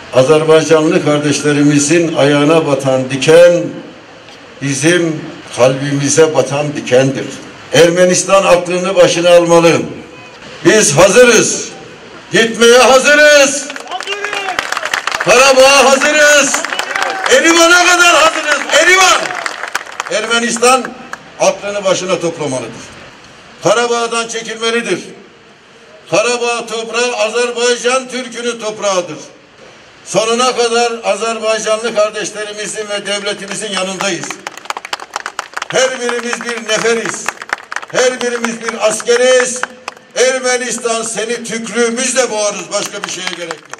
Azerbaycanlı kardeşlerimizin ayağına batan diken bizim kalbimize batan dikendir. Ermenistan aklını başına almalı. Biz hazırız. Gitmeye hazırız. Karabağ'a hazırız. Erivan'a kadar hazırız. Erivan. Ermenistan aklını başına toplamalıdır. Karabağ'dan çekilmelidir. Karabağ toprağı Azerbaycan Türk'ünün toprağıdır. Sonuna kadar Azerbaycanlı kardeşlerimizin ve devletimizin yanındayız. Her birimiz bir neferiz. Her birimiz bir askeriz. Ermenistan seni tükrüğümüzle boğarız. Başka bir şeye gerek yok.